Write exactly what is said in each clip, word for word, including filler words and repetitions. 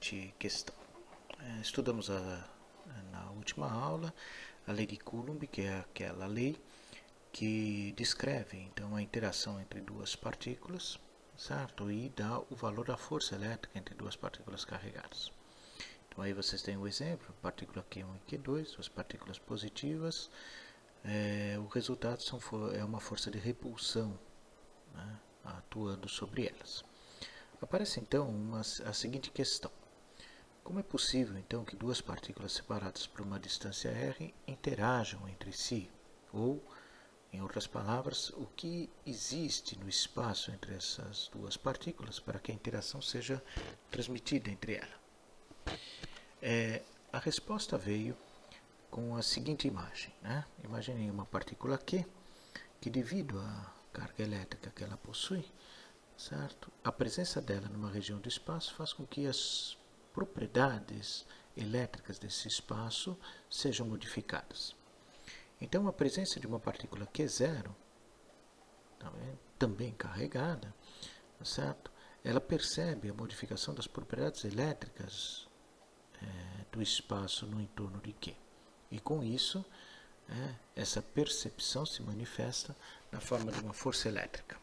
seguinte questão. É, estudamos a, na última aula a lei de Coulomb, que é aquela lei que descreve então a interação entre duas partículas, certo? E dá o valor da força elétrica entre duas partículas carregadas. Então aí vocês têm o exemplo, partícula Q um e Q dois, duas partículas positivas. É, o resultado são, é uma força de repulsão, né, atuando sobre elas. Aparece então uma, a seguinte questão. Como é possível então que duas partículas separadas por uma distância r interajam entre si? Ou, em outras palavras, o que existe no espaço entre essas duas partículas para que a interação seja transmitida entre elas? É, a resposta veio com a seguinte imagem, né? Imaginem uma partícula Q, que devido à carga elétrica que ela possui, certo? A presença dela numa região do espaço faz com que as propriedades elétricas desse espaço sejam modificadas. Então, a presença de uma partícula Q zero, também carregada, certo? Ela percebe a modificação das propriedades elétricas é, do espaço no entorno de Q. E com isso, é, essa percepção se manifesta na forma de uma força elétrica.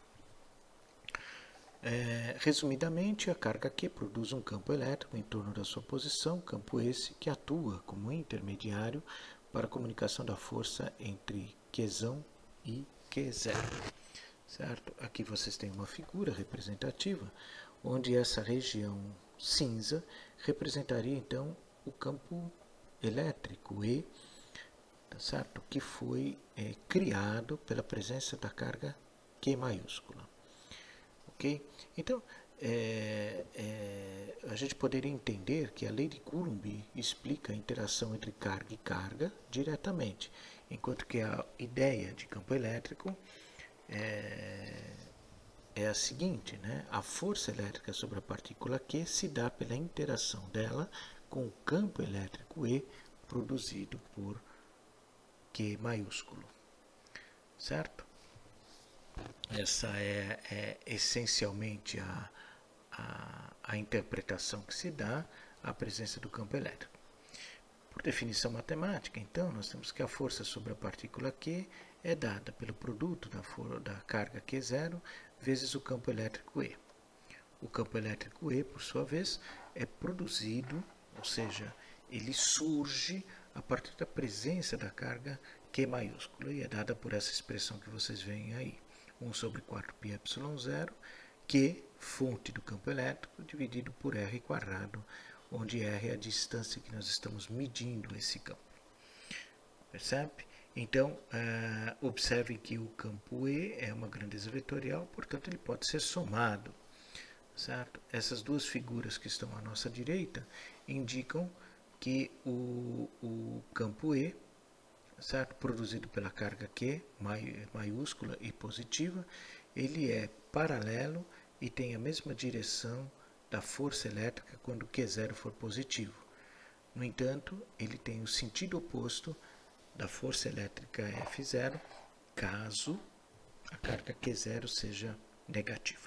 É, resumidamente, a carga Q produz um campo elétrico em torno da sua posição, campo esse que atua como intermediário para a comunicação da força entre Q e Q zero. Certo? Aqui vocês têm uma figura representativa, onde essa região cinza representaria então o campo elétrico E, tá certo? Que foi é, criado pela presença da carga Q maiúscula. Ok? Então, é, é, a gente poderia entender que a lei de Coulomb explica a interação entre carga e carga diretamente, enquanto que a ideia de campo elétrico é, é a seguinte, né? A força elétrica sobre a partícula Q se dá pela interação dela com o campo elétrico E produzido por Q maiúsculo, certo? Essa é, é essencialmente a, a, a interpretação que se dá à presença do campo elétrico. Por definição matemática, então, nós temos que a força sobre a partícula Q é dada pelo produto da, for, da carga Q zero vezes o campo elétrico E. O campo elétrico E, por sua vez, é produzido, ou seja, ele surge a partir da presença da carga Q maiúscula e é dada por essa expressão que vocês veem aí. um sobre quatro π epsilon zero, Q, fonte do campo elétrico, dividido por R quadrado, onde R é a distância que nós estamos medindo esse campo. Percebe? Então, uh, observem que o campo E é uma grandeza vetorial, portanto, ele pode ser somado. Certo? Essas duas figuras que estão à nossa direita indicam que o, o campo E, certo? Produzido pela carga Q maiúscula e positiva, ele é paralelo e tem a mesma direção da força elétrica quando Q zero for positivo. No entanto, ele tem o sentido oposto da força elétrica F zero, caso a carga Q zero seja negativa.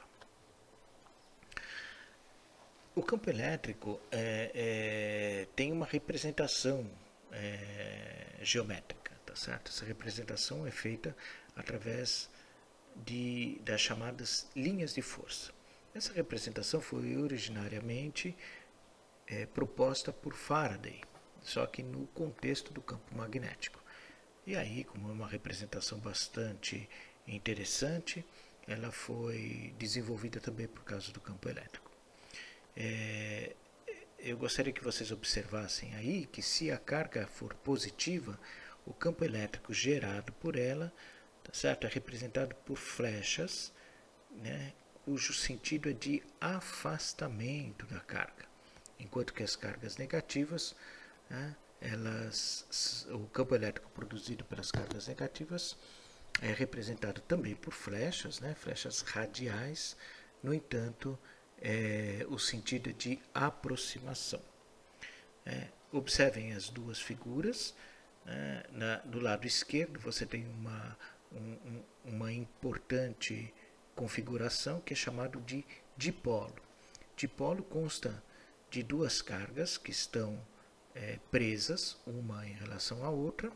O campo elétrico é, é, tem uma representação é, geométrica, tá certo? Essa representação é feita através de, das chamadas linhas de força. Essa representação foi originariamente é, proposta por Faraday, só que no contexto do campo magnético. E aí, como é uma representação bastante interessante, ela foi desenvolvida também por causa do campo elétrico. É, eu gostaria que vocês observassem aí que se a carga for positiva, o campo elétrico gerado por ela, tá certo? É representado por flechas, né, cujo sentido é de afastamento da carga, enquanto que as cargas negativas, né, elas, o campo elétrico produzido pelas cargas negativas é representado também por flechas, né, flechas radiais, no entanto, é, o sentido de aproximação. É, observem as duas figuras. É, na, do lado esquerdo você tem uma, um, uma importante configuração que é chamado de dipolo. Dipolo consta de duas cargas que estão é, presas, uma em relação à outra.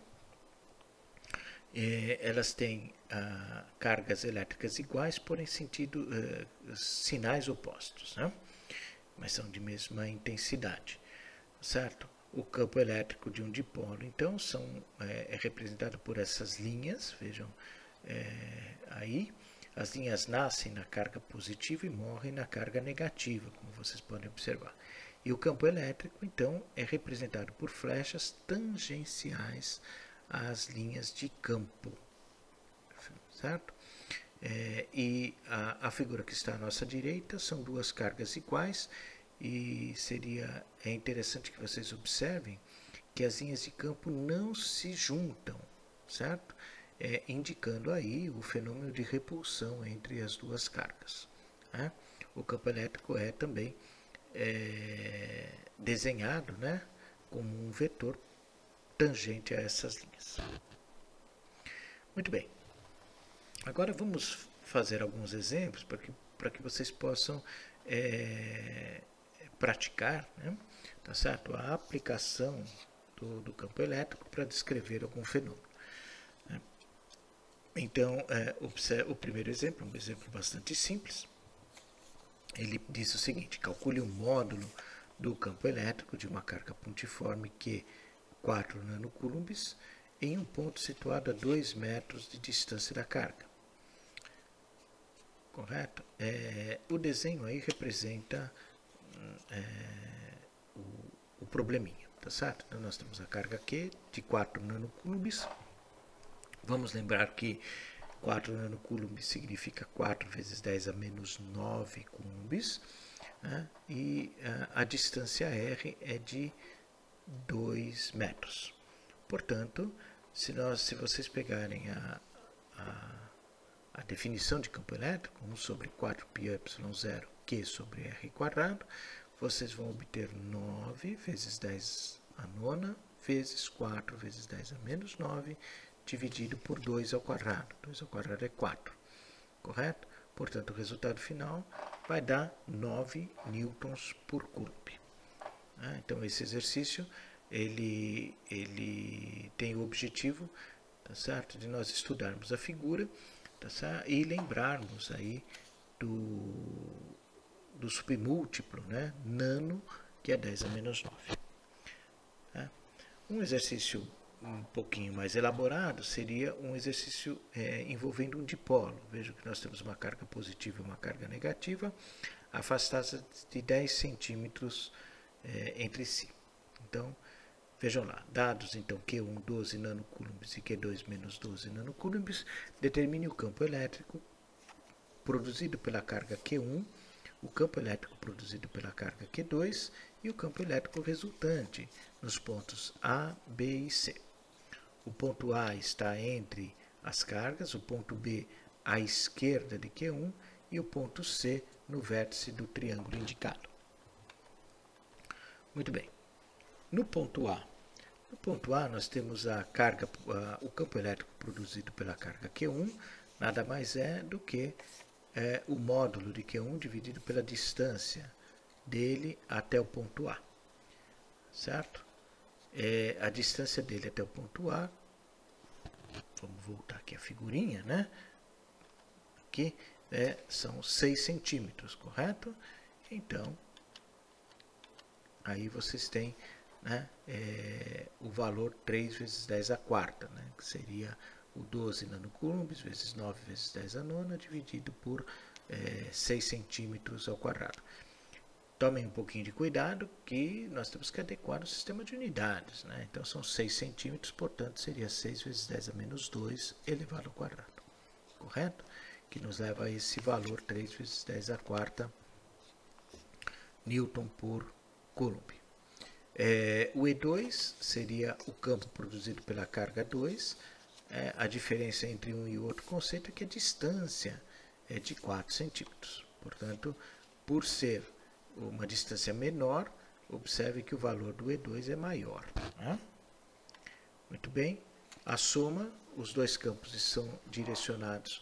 É, elas têm ah, cargas elétricas iguais, porém sentido, uh, sinais opostos, né? Mas são de mesma intensidade, certo? O campo elétrico de um dipolo, então, são, é, é representado por essas linhas, vejam é, aí. As linhas nascem na carga positiva e morrem na carga negativa, como vocês podem observar. E o campo elétrico, então, é representado por flechas tangenciais às linhas de campo, certo? É, e a, a figura que está à nossa direita são duas cargas iguais, e seria é interessante que vocês observem que as linhas de campo não se juntam, certo? É, indicando aí o fenômeno de repulsão entre as duas cargas, né? O campo elétrico é também é, desenhado, né, como um vetor tangente a essas linhas. Muito bem. Agora vamos fazer alguns exemplos para que, para que vocês possam é, praticar, né, tá certo? A aplicação do, do campo elétrico para descrever algum fenômeno. Né? Então, é, observe, o primeiro exemplo, um exemplo bastante simples. Ele diz o seguinte: calcule o módulo do campo elétrico de uma carga pontiforme Q quatro nanocoulombs em um ponto situado a dois metros de distância da carga. Correto? É, o desenho aí representa é, o, o probleminha, tá certo? Então nós temos a carga Q de quatro nanocoulombs. Vamos lembrar que quatro nanocoulombs significa quatro vezes dez a menos nove coulombs, né? E a, a distância R é de dois metros. Portanto, se, nós, se vocês pegarem a, a, a definição de campo elétrico, um sobre quatro π y zero Q sobre R quadrado, vocês vão obter nove vezes dez a nona vezes quatro vezes dez a menos nove dividido por dois ao quadrado. dois ao quadrado é quatro, correto? Portanto, o resultado final vai dar nove newtons por coulomb. Então, esse exercício ele, ele tem o objetivo, tá certo, de nós estudarmos a figura, tá certo, e lembrarmos aí do, do submúltiplo, né, nano, que é dez a menos nove. Tá? Um exercício um pouquinho mais elaborado seria um exercício é, envolvendo um dipolo. Veja que nós temos uma carga positiva e uma carga negativa, afastadas de dez centímetros é, entre si. Então, vejam lá, dados então Q um doze nanocoulombs e Q dois menos doze nanocoulombs, determine o campo elétrico produzido pela carga Q um, o campo elétrico produzido pela carga Q dois e o campo elétrico resultante nos pontos A, B e C. O ponto A está entre as cargas, o ponto B à esquerda de Q um e o ponto C no vértice do triângulo indicado. Muito bem. No ponto A, no ponto A nós temos a carga, a, o campo elétrico produzido pela carga Q um, nada mais é do que é, o módulo de Q um dividido pela distância dele até o ponto A, certo? É, a distância dele até o ponto A, vamos voltar aqui a figurinha, né? Aqui é, são seis centímetros, correto? Então, aí vocês têm, né, é, o valor três vezes dez a quarta, né, que seria o doze nanocoulombs vezes nove vezes dez a nona dividido por é, seis centímetros ao quadrado. Tomem um pouquinho de cuidado que nós temos que adequar o sistema de unidades, né? Então são seis centímetros, portanto seria seis vezes dez a menos dois elevado ao quadrado, correto? Que nos leva a esse valor três vezes dez a quarta newton por coulomb. É, o E dois seria o campo produzido pela carga dois. É, a diferença entre um e o outro conceito é que a distância é de quatro centímetros. Portanto, por ser uma distância menor, observe que o valor do E dois é maior. Né? Muito bem. A soma, os dois campos são direcionados,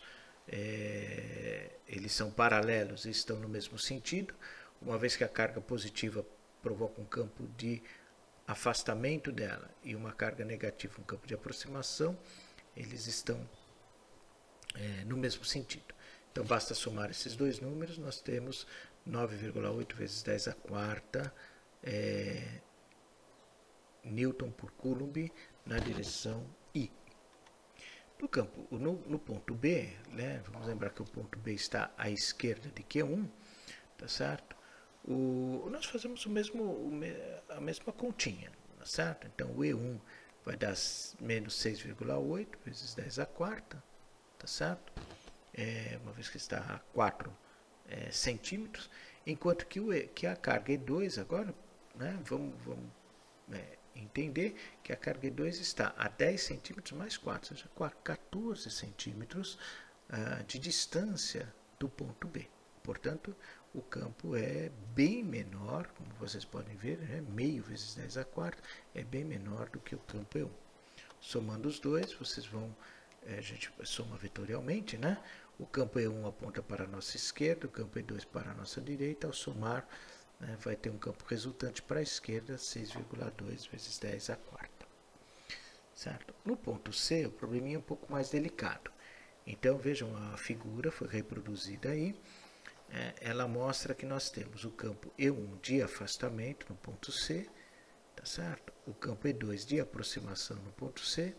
é, eles são paralelos e estão no mesmo sentido. Uma vez que a carga positiva provoca um campo de afastamento dela e uma carga negativa, um campo de aproximação, eles estão é, no mesmo sentido. Então basta somar esses dois números, nós temos nove vírgula oito vezes dez a quarta é, Newton por Coulomb na direção I. No campo, no, no ponto B, né, vamos lembrar que o ponto B está à esquerda de Q um, tá certo? O, nós fazemos o mesmo, o, a mesma continha, tá certo? Então o E um vai dar menos seis vírgula oito vezes dez a quarta, tá certo? É, uma vez que está a quatro é, centímetros, enquanto que, o e, que a carga E dois agora, né, vamos, vamos é, entender que a carga E dois está a dez centímetros mais quatro, ou seja, quatorze centímetros uh, de distância do ponto B. Portanto, o campo é bem menor, como vocês podem ver, né? Meio vezes dez a quarta é bem menor do que o campo E um. Somando os dois, vocês vão, é, a gente soma vetorialmente, né? O campo E um aponta para a nossa esquerda, o campo E dois para a nossa direita. Ao somar, né, vai ter um campo resultante para a esquerda, seis vírgula dois vezes dez a quarta. Certo? No ponto C, o probleminha é um pouco mais delicado. Então, vejam, a figura foi reproduzida aí. É, ela mostra que nós temos o campo E um de afastamento no ponto C, tá certo? O campo E dois de aproximação no ponto C.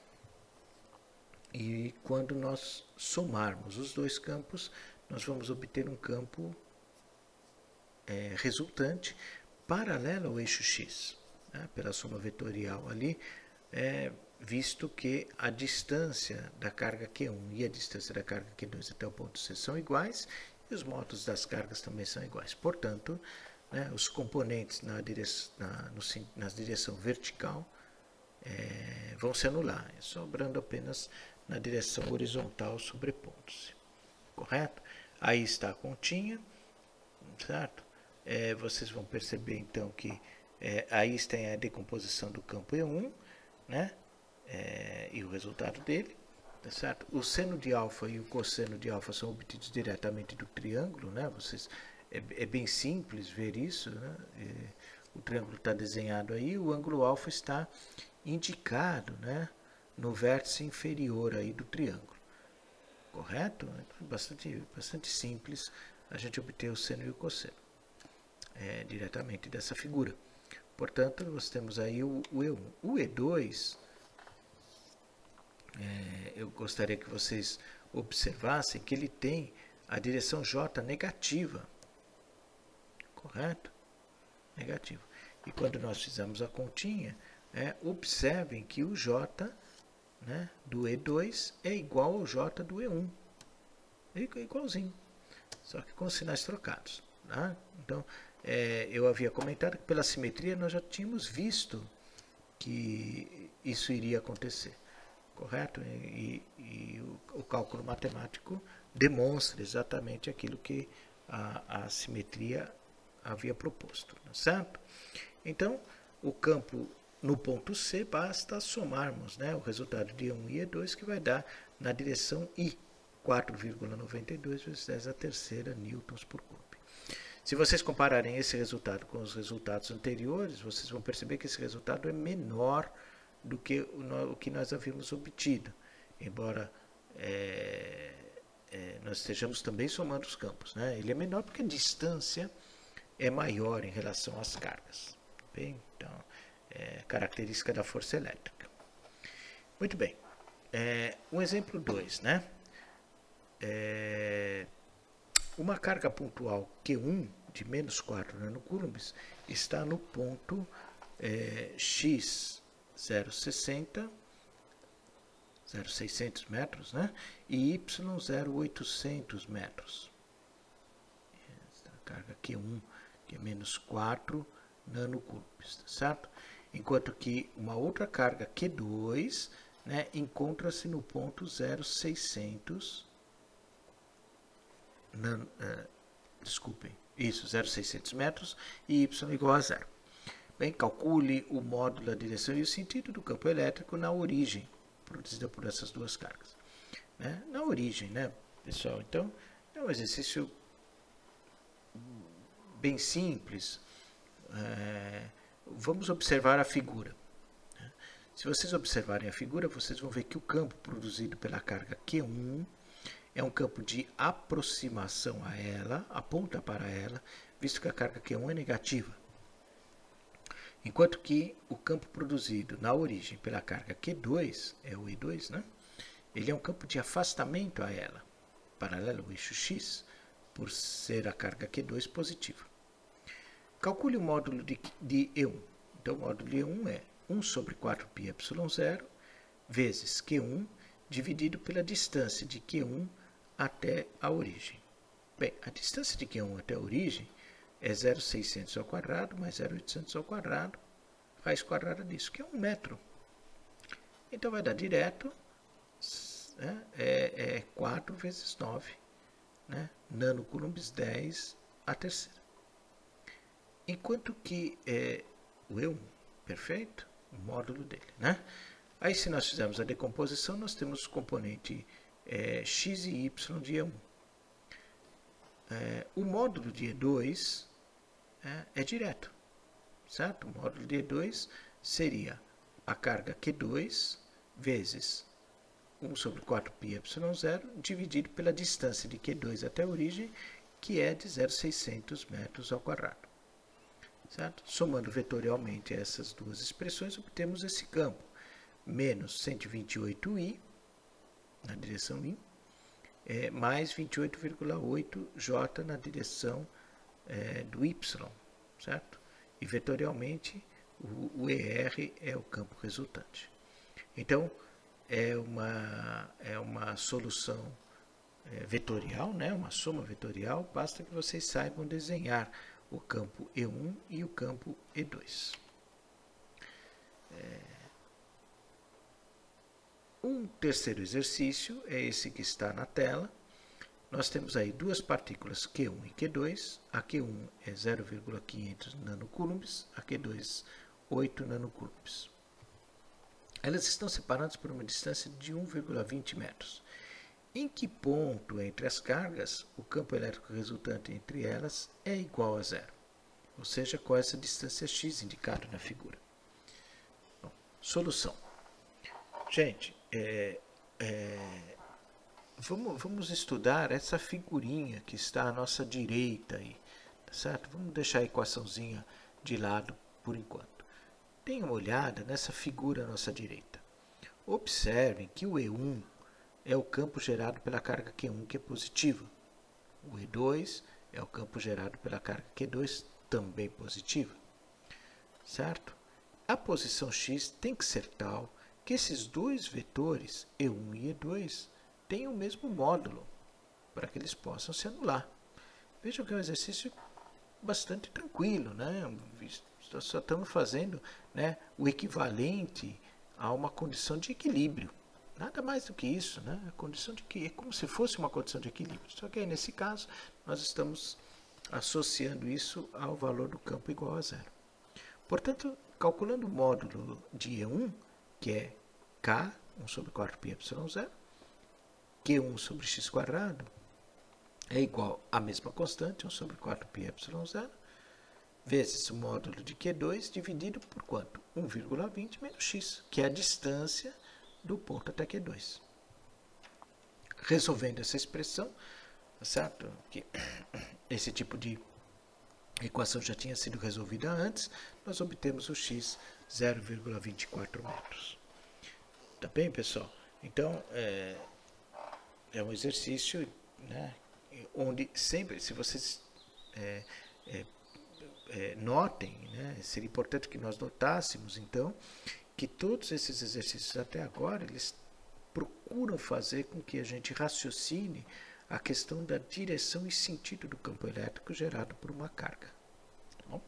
E quando nós somarmos os dois campos, nós vamos obter um campo é, resultante paralelo ao eixo X, né, pela soma vetorial ali, é, visto que a distância da carga Q um e a distância da carga Q dois até o ponto C são iguais, e os módulos das cargas também são iguais. Portanto, né, os componentes na direção, na, no, na direção vertical é, vão se anular, sobrando apenas na direção horizontal sobrepondo-se. Correto? Aí está a continha, certo? É, vocês vão perceber então que é, aí tem a decomposição do campo E um, né? É, e o resultado dele, tá certo? O seno de alfa e o cosseno de alfa são obtidos diretamente do triângulo, né? Vocês, é, é bem simples ver isso, né? É, o triângulo está desenhado aí, o ângulo alfa está indicado, né, no vértice inferior aí do triângulo. Correto? É bastante, bastante simples a gente obter o seno e o cosseno é, diretamente dessa figura. Portanto, nós temos aí o, o E um. O E dois, é, eu gostaria que vocês observassem que ele tem a direção J negativa. Correto? Negativo. E quando nós fizemos a continha, é, observem que o J, né, do E dois é igual ao J do E um. É igualzinho, só que com sinais trocados. Tá? Então, é, eu havia comentado que pela simetria nós já tínhamos visto que isso iria acontecer. Correto? E, e o, o cálculo matemático demonstra exatamente aquilo que a, a simetria havia proposto. Certo? Então, o campo no ponto C, basta somarmos, né, o resultado de E um e E dois, que vai dar na direção I, quatro vírgula noventa e dois vezes dez a terceira newtons por Coulomb. Se vocês compararem esse resultado com os resultados anteriores, vocês vão perceber que esse resultado é menor do que o, o que nós havíamos obtido, embora é, é, nós estejamos também somando os campos, né? Ele é menor porque a distância é maior em relação às cargas. Bem, então, é característica da força elétrica. Muito bem. É, um exemplo dois, né? É, uma carga pontual Q um de menos quatro nanocoulombs está no ponto é, X zero vírgula sessenta, zero vírgula seiscentos metros, né? E Y zero vírgula oitocentos metros. Essa carga Q um, que é menos quatro nanocoulombs, tá certo? Enquanto que uma outra carga Q dois, né, encontra-se no ponto zero vírgula seiscentos, nan, uh, desculpem, isso, zero vírgula seiscentos metros e Y igual a zero. Bem, calcule o módulo, a direção e o sentido do campo elétrico na origem, produzida por essas duas cargas. Né? Na origem, né, pessoal? Então, é um exercício bem simples. é, vamos observar a figura. Se vocês observarem a figura, vocês vão ver que o campo produzido pela carga Q um é um campo de aproximação a ela, aponta para ela, visto que a carga Q um é negativa. Enquanto que o campo produzido na origem pela carga Q dois, é o E dois, né? Ele é um campo de afastamento a ela, paralelo ao eixo X, por ser a carga Q dois positiva. Calcule o módulo de, de E um. Então, o módulo de E um é um sobre quatro π epsilon zero vezes Q um dividido pela distância de Q um até a origem. Bem, a distância de Q um até a origem é zero vírgula seiscentos ao quadrado mais zero vírgula oitocentos ao quadrado, raiz quadrada disso, que é um metro. Então, vai dar direto, né, é, é quatro vezes nove, né, nanocoulombs dez a terceira. Enquanto que é, o E um, perfeito, o módulo dele, né? Aí, se nós fizermos a decomposição, nós temos o componente é, x e y de E um. É, o módulo de E dois é, é direto, certo? O módulo de E dois seria a carga Q dois vezes um sobre quatro π epsilon zero dividido pela distância de Q dois até a origem, que é de zero vírgula seiscentos metros ao quadrado. Certo? Somando vetorialmente essas duas expressões, obtemos esse campo, menos cento e vinte e oito i, na direção I, é, mais vinte e oito vírgula oito j na direção é, do Y, certo? E vetorialmente, o, o E R é o campo resultante. Então, é uma, é uma solução é, vetorial, né? Uma soma vetorial, basta que vocês saibam desenhar o campo E um e o campo E dois. É... Um terceiro exercício é esse que está na tela. Nós temos aí duas partículas Q um e Q dois. A Q um é zero vírgula quinhentos nanocoulombs, a Q dois oito nanocoulombs. Elas estão separadas por uma distância de um vírgula vinte metros. Em que ponto entre as cargas o campo elétrico resultante entre elas é igual a zero? Ou seja, qual é essa distância x indicada na figura? Bom, solução. Gente, é, é, vamos, vamos estudar essa figurinha que está à nossa direita aí, tá certo? Vamos deixar a equaçãozinha de lado por enquanto. Deem uma olhada nessa figura à nossa direita. Observem que o E um é o campo gerado pela carga Q um, que é positiva. O E dois é o campo gerado pela carga Q dois, também positiva. Certo? A posição x tem que ser tal que esses dois vetores, E um e E dois, tenham o mesmo módulo, para que eles possam se anular. Vejam que é um exercício bastante tranquilo, né? Só estamos fazendo, né, o equivalente a uma condição de equilíbrio. Nada mais do que isso, né? A condição de que é como se fosse uma condição de equilíbrio. Só que aí, nesse caso, nós estamos associando isso ao valor do campo igual a zero. Portanto, calculando o módulo de E um, que é K, um sobre quatro π epsilon zero, Q um sobre x quadrado, é igual à mesma constante, um sobre quatro π epsilon zero, vezes o módulo de Q dois dividido por quanto? um vírgula vinte menos x, que é a distância do ponto até Q dois. Resolvendo essa expressão, certo? Que esse tipo de equação já tinha sido resolvida antes, nós obtemos o x zero vírgula vinte e quatro metros. Tá bem, pessoal? Então, é, é um exercício, né, onde sempre, se vocês é, é, é, notem, né, seria importante que nós notássemos, então, que todos esses exercícios até agora, eles procuram fazer com que a gente raciocine a questão da direção e sentido do campo elétrico gerado por uma carga. Tá bom?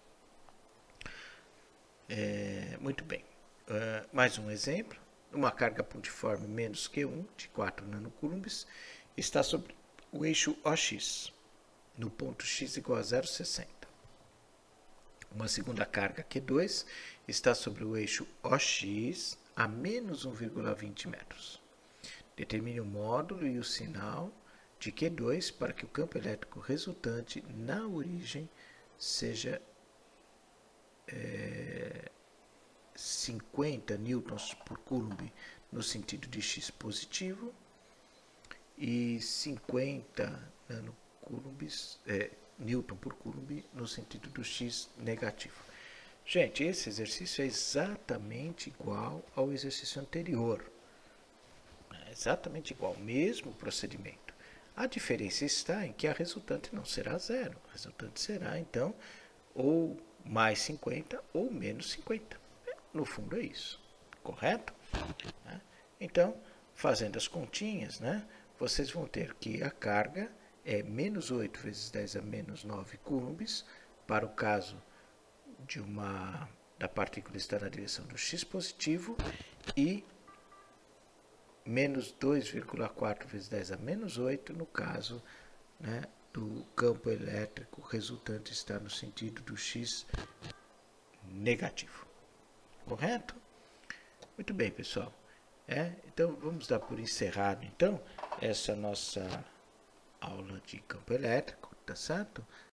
É, muito bem. Uh, mais um exemplo. Uma carga pontiforme menos Q um, de quatro nanocoulombs, está sobre o eixo O X, no ponto x igual a zero vírgula sessenta. Uma segunda carga Q dois está sobre o eixo O X a menos um vírgula vinte metros. Determine o módulo e o sinal de Q dois para que o campo elétrico resultante na origem seja é, cinquenta newtons por coulomb no sentido de x positivo e cinquenta nanocoulombs, é, newton por coulomb no sentido do x negativo. Gente, esse exercício é exatamente igual ao exercício anterior. É exatamente igual, mesmo procedimento. A diferença está em que a resultante não será zero. A resultante será, então, ou mais cinquenta ou menos cinquenta. No fundo é isso, correto? Então, fazendo as continhas, né, vocês vão ter que a carga é menos oito vezes dez a menos nove coulombs, para o caso de uma, da partícula estar na direção do x positivo, e menos dois vírgula quatro vezes dez a menos oito no caso, né, do campo elétrico resultante estar no sentido do x negativo. Correto? Muito bem, pessoal. É, então, vamos dar por encerrado, então, essa nossa aula de campo elétrico, tá certo?